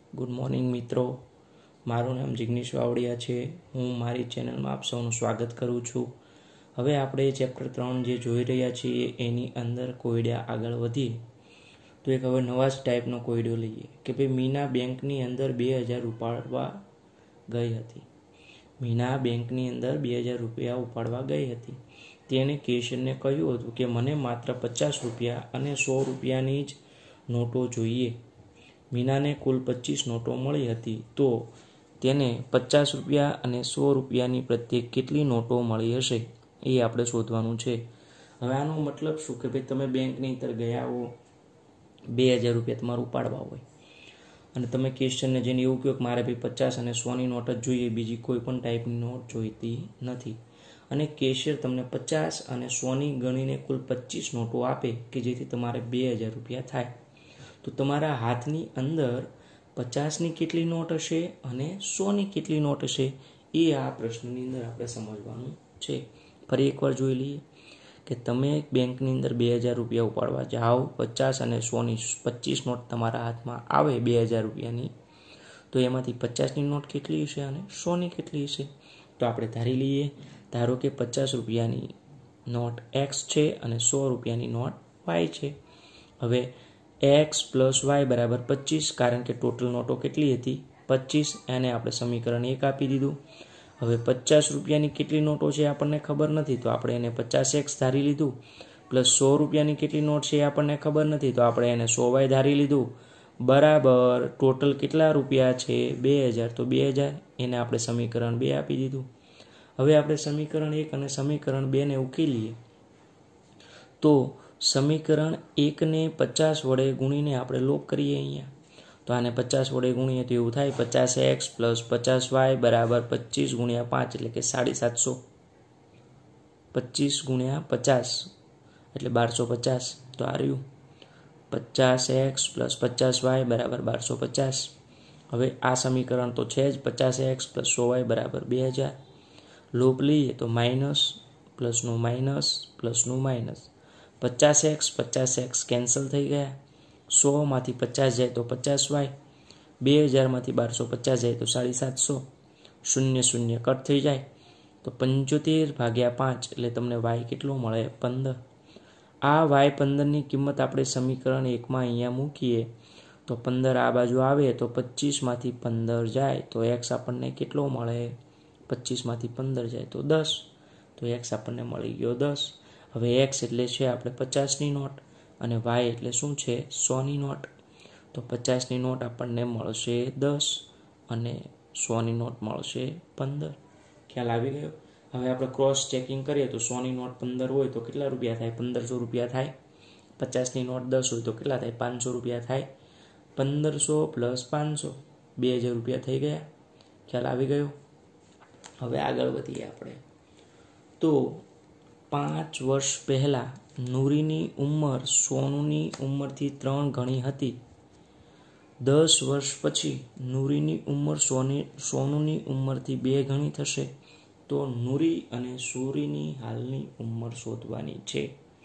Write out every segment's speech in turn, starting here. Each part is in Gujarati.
ગુડ મોર્નિંગ મિત્રો, મારું નામ જિગ્નેશ વાવડિયા છે। હું મારી ચેનલમાં આપ સૌનું સ્વાગત કરું છું। હવે આપણે ચેપ્ટર 3 જે જોઈ રહ્યા છીએ એની અંદર કોયડા આગળ વધીએ તો એક હવે નવા જ ટાઈપનો કોયડો લઈએ કે ભાઈ મીના બેંકની અંદર 2000 ઉપાડવા ગઈ હતી। મીના બેંકની અંદર 2000 રૂપિયા ઉપાડવા ગઈ હતી। તેણે કેશિયરને કહ્યું હતું કે મને માત્ર 50 રૂપિયા અને 100 રૂપિયાની જ નોટો જોઈએ। મીનાને કુલ 25 નોટો મળી હતી, તો તેને 50 રૂપિયા અને 100 રૂપિયાની પ્રત્યેક કેટલી નોટો મળી હશે એ આપણે શોધવાનું છે। હવે આનો મતલબ શું કે ભાઈ તમે બેંકની અંદર ગયા હો, 2000 રૂપિયા તમારે ઉપાડવા હોય અને તમે કેશિયરને જઈને એવું કહો કે મારે ભાઈ 50 અને 100ની નોટ જ જોઈએ, બીજી કોઈ પણ ટાઈપની નોટ જોઈતી નથી, અને કેશિયર તમને 50 અને 100ની ગણીને કુલ 25 નોટો આપે કે જેથી તમારે 2000 રૂપિયા થાય। તો તમારા હાથની અંદર 50ની કેટલી નોટ હશે અને 100ની કેટલી નોટ હશે એ આ પ્રશ્નની અંદર આપણે સમજવાનું છે। ફરી એકવાર જોઈ લઈએ કે તમે બેંકની અંદર 2000 રૂપિયા ઉપાડવા જાઓ, 50 અને 100ની 25 નોટ તમારા હાથમાં આવે 2000 રૂપિયાની, તો એમાંથી 50ની નોટ કેટલી હશે અને 100ની કેટલી હશે? તો આપણે ધારી લઈએ, ધારો કે 50 રૂપિયાની નોટ x છે અને 100 રૂપિયાની નોટ y છે। હવે x પ્લસ y બરાબર 25, કારણ કે ટોટલ નોટો કેટલી હતી 25, એને આપણે સમીકરણ 1 આપી દીધું। હવે 50 રૂપિયાની કેટલી નોટો છે આપણને ખબર નથી, તો આપણે એને 50x ધારી લીધું, પ્લસ 100 રૂપિયાની કેટલી નોટ છે આપણને ખબર નથી, તો આપણે એને 100y ધારી લીધું, બરાબર ટોટલ કેટલા રૂપિયા છે 2000, તો 2000 એને આપણે સમીકરણ 2 આપી દીધું। હવે આપણે સમીકરણ 1 અને સમીકરણ 2 ને ઉકેલીએ તો સમીકરણ 1 ને 50 વડે ગુણીને આપણે લોપ કરીએ અહીંયા, તો આને 50 વડે ગુણીએ તો એવું થાય 50x પ્લસ 50y બરાબર 25 ગુણ્યા 5 એટલે કે 750, 25 ગુણ્યા 50 એટલે 1250, તો આ રહ્યું 50x પ્લસ 50y બરાબર 1250। હવે આ સમીકરણ તો છે જ, 50x પ્લસ 100y બરાબર 2000, લોપ લઈએ તો માઇનસ પ્લસનું માઇનસ પ્લસનું માઇનસ, 50x કેન્સલ થઈ ગયા, 100માંથી 50 જાય તો 50y, 2000માંથી 1250 જાય તો 750, 0 0 કટ થઈ જાય તો 75/5 એટલે તમને y કેટલો મળે 15। આ y 15ની કિંમત આપણે સમીકરણ 1માં અહીંયા મૂકીએ તો 15 આ બાજુ આવે તો 25માંથી 15 જાય તો x આપણને કેટલો મળે, 25માંથી 15 જાય તો 10, તો x આપણને મળી ગયો 10। હવે x એટલે છે આપણે 50ની નોટ અને y એટલે શું છે 100ની નોટ, તો 50ની નોટ આપણને મળશે 10 અને 100ની નોટ મળશે 15। ખ્યાલ આવી ગયો? હવે આપણે ક્રોસ ચેકિંગ કરીએ તો 100ની નોટ 15 હોય તો કેટલા રૂપિયા થાય, 1500 રૂપિયા થાય, 50ની નોટ 10 હોય તો કેટલા થાય 500 રૂપિયા થાય, 1500 પ્લસ 500 2000 રૂપિયા થઈ ગયા। ખ્યાલ આવી ગયો? હવે આગળ વધીએ આપણે તો 5 વર્ષ પહેલાં નૂરીની ઉંમર સોનુની ઉંમરથી 3 ગણી હતી। 10 વર્ષ પછી નૂરીની ઉંમર સોનુની ઉંમરથી 2 ગણી થશે, તો નૂરી અને સૂરીની હાલની ઉંમર શોધવાની છે।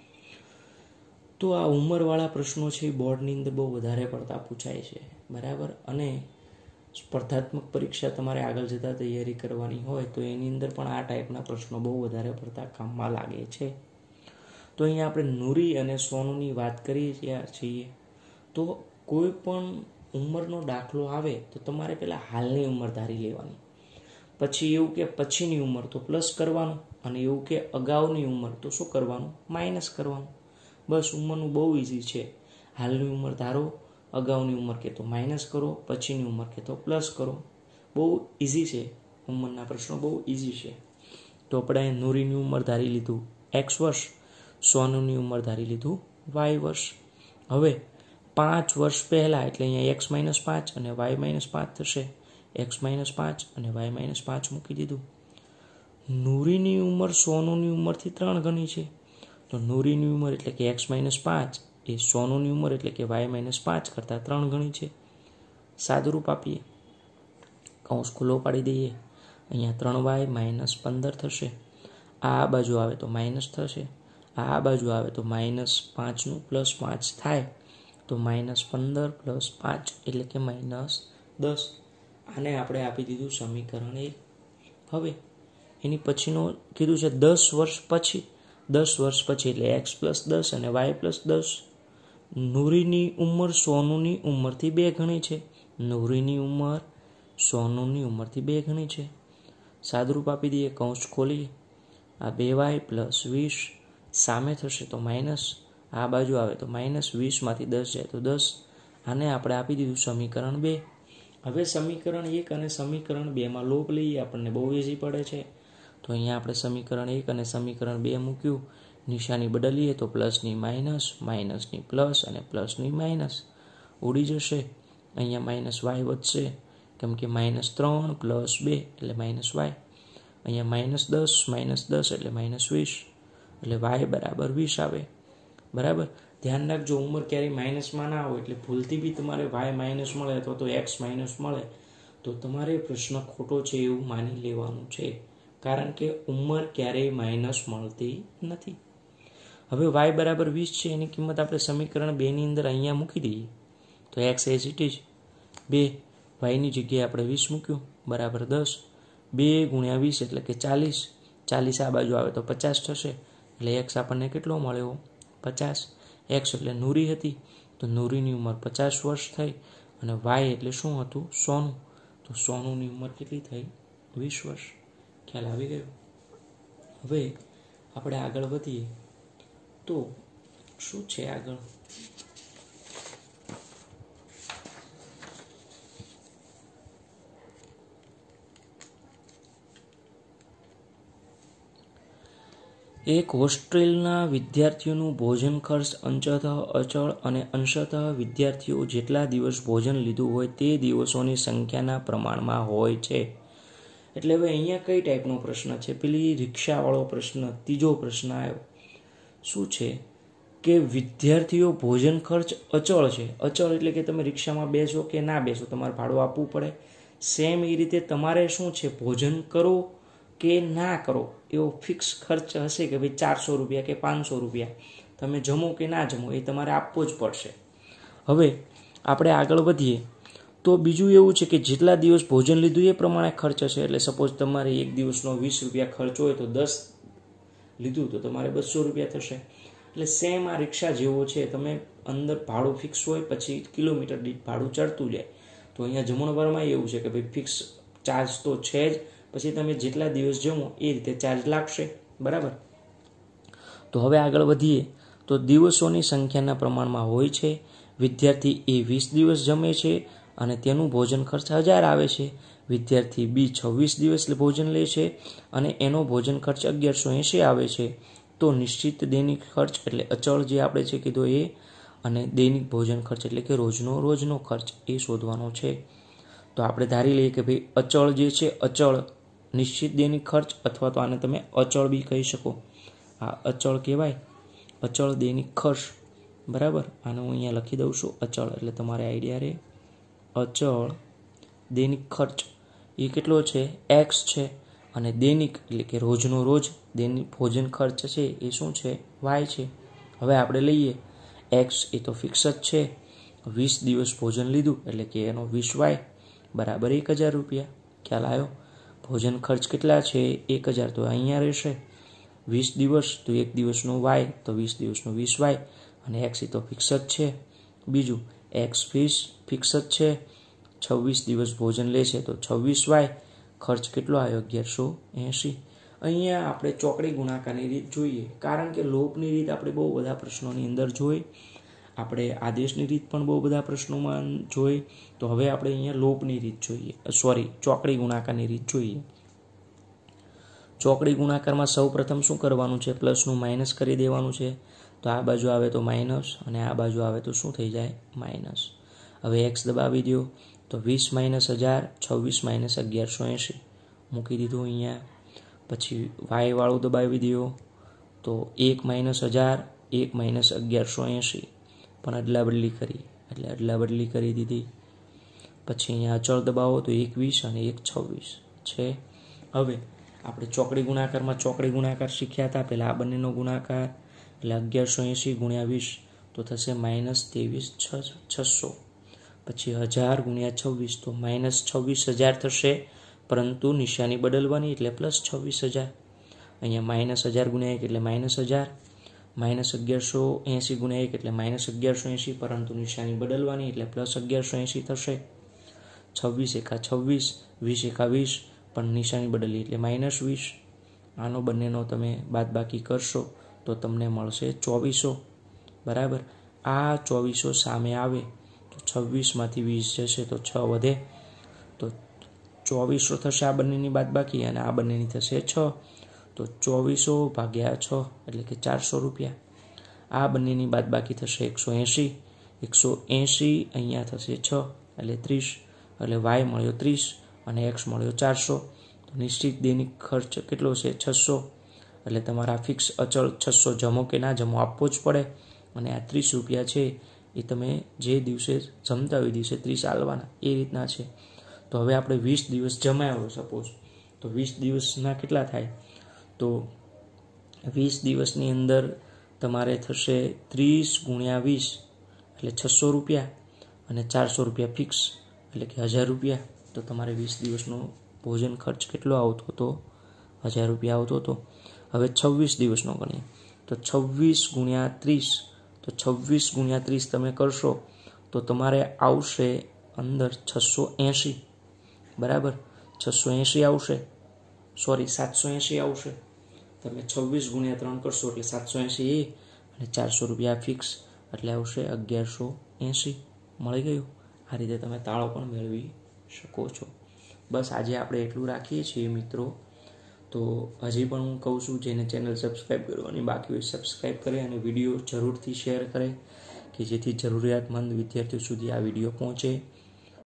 તો આ ઉંમરવાળા પ્રશ્નો છે બોર્ડની અંદર બહુ વધારે પડતા પૂછાય છે, બરાબર, અને સ્પર્ધાત્મક પરીક્ષા તમારે આગળ જતાં તૈયારી કરવાની હોય તો એની અંદર પણ આ ટાઈપના પ્રશ્નો બહુ વધારે પડતા કામમાં લાગે છે। તો અહીંયા આપણે નૂરી અને સોનુની વાત કરીએ છીએ, તો કોઈ પણ ઉંમરનો દાખલો આવે તો તમારે પહેલાં હાલની ઉંમર ધારી લેવાની, પછી એવું કે પછીની ઉંમર તો પ્લસ કરવાનું, અને એવું કે અગાઉની ઉંમર તો શું કરવાનું, માઇનસ કરવાનું। બસ ઉંમરનું બહુ ઇઝી છે, હાલની ઉંમર ધારો, અગાઉની ઉંમર કે તો માઇનસ કરો, પછીની ઉંમર કે તો પ્લસ કરો, બહુ ઇઝી છે, ઉંમરના પ્રશ્નો બહુ ઇઝી છે। તો આપણે નૂરીની ઉંમર ધારી લીધું x વર્ષ, સોનુની ઉંમર ધારી લીધું y વર્ષ। હવે 5 વર્ષ પહેલાં એટલે અહીંયા x - 5 અને y - 5 થશે, x - 5 અને y - 5 મૂકી દીધું। નૂરીની ઉંમર સોનુની ઉંમરથી 3 ગણી છે, તો નૂરીની ઉંમર એટલે કે x - 5 એ સોનુની ઉંમર એટલે કે y - 5 કરતાં 3 ગણી છે। સાદુરૂપ આપીએ, કૌંસ ખુલ્લો પાડી દઈએ, અહીંયા 3y - 15 થશે, આ બાજુ આવે તો માઇનસ થશે, આ બાજુ આવે તો -5નું +5 થાય, તો -15 + 5 એટલે કે 10. આને આપણે આપી દીધું સમીકરણ 1. હવે એની પછીનો કીધું છે 10 વર્ષ પછી. 10 વર્ષ પછી એટલે x + 10 અને y + 10. નૂરીની ઉંમર સોનુની ઉંમરથી 2 ગણી છે. નૂરીની ઉંમર સોનુની ઉંમરથી 2 ગણી છે. સાદરૂપ આપી દઈએ, કૌંસ ખોલી, આ 2y + 20 સામે થશે તો માઇનસ, આ બાજુ આવે તો માઇનસ, 20માંથી 10 જાય તો 10. આને આપણે આપી દીધું સમીકરણ 2. હવે સમીકરણ 1 અને સમીકરણ 2માં લોપ લઈએ, આપણને બહુ ઇઝી પડે છે. તો અહીંયા આપણે સમીકરણ 1 અને સમીકરણ 2 મૂક્યું, નિશાની બદલીએ તો પ્લસની માઇનસ, માઇનસની પ્લસ અને પ્લસની માઇનસ ઉડી જશે. અહીંયા માઇનસ વાય વધશે, કેમ કે -3 + 2 એટલે -y. અહીંયા -10 એટલે -20, એટલે y બરાબર 20 આવે. બરાબર. ધ્યાન રાખજો, ઉંમર ક્યારેય માઇનસમાં ના હોય, એટલે ભૂલથી બી તમારે y માઇનસ મળે અથવા તો x માઇનસ મળે તો તમારે પ્રશ્ન ખોટો છે એવું માની લેવાનું છે, કારણ કે ઉંમર ક્યારેય માઇનસ મળતી નથી. હવે y બરાબર 20 છે, એની કિંમત આપણે સમીકરણ 2ની અંદર અહીંયા મૂકી દઈએ તો x એઝ ઇટ ઇઝ 2, yની જગ્યાએ આપણે 20 મૂક્યું બરાબર 10. 2 × 20 એટલે કે 40. 40 આ બાજુ આવે તો 50 થશે, એટલે x આપણને કેટલો મળ્યો? 50. x એટલે નૂરી હતી, તો નૂરીની ઉંમર 50 વર્ષ થઈ, અને y એટલે શું હતું? સોનું. તો સોનુની ઉંમર કેટલી થઈ? 20 વર્ષ. ખ્યાલ આવી ગયો? હવે આપણે આગળ વધીએ તો શું છે આગળ? એક હોસ્ટેલના વિદ્યાર્થીઓનું ભોજન ખર્ચ અંશતઃ અચળ અને અંશતઃ વિદ્યાર્થીઓ જેટલા દિવસ ભોજન લીધું હોય તે દિવસોની સંખ્યાના પ્રમાણમાં હોય છે. એટલે હવે અહીંયા કઈ ટાઈપનો પ્રશ્ન છે? પેલી રિક્ષાવાળો પ્રશ્ન, ત્રીજો પ્રશ્ન આવ્યો. શું છે કે વિદ્યાર્થીઓ ભોજન ખર્ચ અચળ છે. અચળ એટલે કે તમે રિક્ષામાં બેસો કે ના બેસો તમારે ભાડું આપવું પડે. સેમ એ રીતે તમારે શું છે, ભોજન કરો કે ના કરો એવો ફિક્સ ખર્ચ હશે કે ભાઈ 400 રૂપિયા કે 500 રૂપિયા, તમે જમો કે ના જમો એ તમારે આપવો જ પડશે. હવે આપણે આગળ વધીએ તો બીજું એવું છે કે જેટલા દિવસ ભોજન લીધું એ પ્રમાણે ખર્ચ હશે. એટલે સપોઝ તમારે એક દિવસનો 20 રૂપિયા ખર્ચ હોય તો 10 લીધું તો તમારે 200 રૂપિયા થશે. એટલે સેમ આ રિક્ષા જેવો છે, તમે અંદર ભાડું ફિક્સ હોય, પછી કિલોમીટર દીઠ ભાડું ચડતું જાય. તો અહીંયા જમણવારમાં એવું છે કે ભાઈ ફિક્સ ચાર્જ તો છે જ, પછી તમે જેટલા દિવસ જમો એ રીતે ચાર્જ લાગશે. બરાબર. તો હવે આગળ વધીએ તો દિવસોની સંખ્યાના પ્રમાણમાં હોય છે. વિદ્યાર્થી એ 20 દિવસ જમે છે અને તેનું ભોજન ખર્ચ 1000 આવે છે. વિદ્યાર્થી બી 26 દિવસ ભોજન લે છે અને એનો ભોજન ખર્ચ 1180 આવે છે. તો નિશ્ચિત દૈનિક ખર્ચ એટલે અચળ જે આપણે છે કીધો એ, અને દૈનિક ભોજન ખર્ચ એટલે કે રોજનો ખર્ચ એ શોધવાનો છે. તો આપણે ધારી લઈએ કે ભાઈ અચળ જે છે, અચળ નિશ્ચિત દૈનિક ખર્ચ, અથવા તો આને તમે અચળ બી કહી શકો. આ અચળ કહેવાય, અચળ દૈનિક ખર્ચ. બરાબર. આને હું અહીંયા લખી દઉં છું અચળ, એટલે તમારે આઈડિયા રહે. અચળ દૈનિક ખર્ચ એ કેટલો છે? x છે, અને દૈનિક એટલે કે રોજનો રોજ દૈનિક ભોજન ખર્ચ છે એ શું છે? y છે. હવે આપણે લઈએ x એ તો ફિક્સ જ છે, 20 દિવસ ભોજન લીધું એટલે કે એનો 20y બરાબર 1000 રૂપિયા. ખ્યાલ આવ્યો? ભોજન ખર્ચ કેટલા છે? 1000. તો અહીંયા રહેશે 20 દિવસ તો 1 દિવસનો y તો 20 દિવસનો 20y, અને x એ તો ફિક્સ જ છે. બીજું x ફિક્સ જ છે, 26 દિવસ ભોજન લેશે તો 26y, ખર્ચ કેટલો આવ્યો? 1180. અહીંયા આપણે ચોકડી ગુણાકારની રીત જોઈએ, કારણ કે લોપની રીત આપણે બહુ બધા પ્રશ્નોની અંદર જોઈ, આપણે આદેશની રીત પણ બહુ બધા પ્રશ્નોમાં જોઈ. તો હવે આપણે અહીંયા લોપની રીત જોઈએ, ચોકડી ગુણાકારની રીત જોઈએ. ચોકડી ગુણાકારમાં સૌ પ્રથમ શું કરવાનું છે? પ્લસનું માઇનસ કરી દેવાનું છે. તો આ બાજુ આવે તો માઇનસ, અને આ બાજુ આવે તો શું થઈ જાય? માઇનસ. હવે x દબાવી દો તો 20 - 1000, 26 - 1180 મૂકી દીધું અહીંયા. પછી y વાળું દબાવી દો તો 1 - 1000, 1 - 1180, પણ અદલા બદલી કરી એટલે અદલા બદલી કરી દીધી. પછી અહીંયા અચળ દબાવો તો 21 અને 1 26 છે. હવે આપણે ચોકડી ગુણાકારમાં ચોકડી ગુણાકાર શીખ્યા હતા પહેલાં, આ બંનેનો ગુણાકાર એટલે 1180 × 20 તો થશે -23,600. પછી 1000 ગુણ્યા 26 તો -26,000 થશે, પરંતુ નિશાની બદલવાની એટલે +26,000. અહીંયા -1000 ગુણ્યા 1 એટલે -1000, -1180 ગુણ્યા 1 એટલે -1180, પરંતુ નિશાની બદલવાની એટલે +1180 થશે. 26 એકા 26, 20 એકા 20, પણ નિશાની બદલી એટલે -20. આનો બંનેનો તમે બાદબાકી કરશો તો તમને મળશે 2400. બરાબર. આ 2400 સામે આવે તો 26માંથી 20 જશે તો 6 વધે, તો 2400 થશે આ બંનેની બાદબાકી, અને આ બંનેની થશે 6, તો 2400 ભાગ્યા 6 એટલે કે 400 રૂપિયા. આ બંનેની બાદબાકી થશે 180, 180 અહીંયા થશે 6 એટલે 30, એટલે y મળ્યો 30 અને x મળ્યો 400. તો નિશ્ચિત દૈનિક ખર્ચ કેટલો છે? 600. એટલે તમારા ફિક્સ અચળ 600 જમો કે ના જમો આપવો જ પડે, અને આ 30 રૂપિયા છે એ તમે જે દિવસે જમતા હોય દિવસે 30 આલવાના, એ રીતના છે. તો હવે આપણે 20 દિવસ જમાયો સપોઝ, તો 20 દિવસના કેટલા થાય? તો 20 દિવસની અંદર તમારે થશે 30 ગુણ્યા 20 એટલે 600 રૂપિયા, અને 400 રૂપિયા ફિક્સ એટલે કે 1000 રૂપિયા. તો તમારે 20 દિવસનો ભોજન ખર્ચ કેટલો આવતો હતો? 1000 રૂપિયા આવતો હતો. હવે 26 દિવસનો ગણીએ તો 26 ગુણ્યા 30, તો 26 ગુણ્યા 30 તમે કરશો તો તમારે આવશે અંદર 680. બરાબર. 680 આવશે, સોરી 780 આવશે. તમે 26 ગુણ્યા 3 કરશો એટલે 780 એ, અને 400 રૂપિયા ફિક્સ એટલે આવશે 1180. મળી ગયું. આ રીતે તમે તાળો પણ મેળવી શકો છો. બસ આજે આપણે એટલું રાખીએ છીએ મિત્રો. તો હજી પણ હું કહું છું, જેને ચેનલ સબસ્ક્રાઈબ કરવાની બાકી હોય સબસ્ક્રાઈબ કરે, અને વિડીયો જરૂરથી શેર કરે કે જેથી જરૂરિયાતમંદ વિદ્યાર્થીઓ સુધી આ વિડીયો પહોંચે.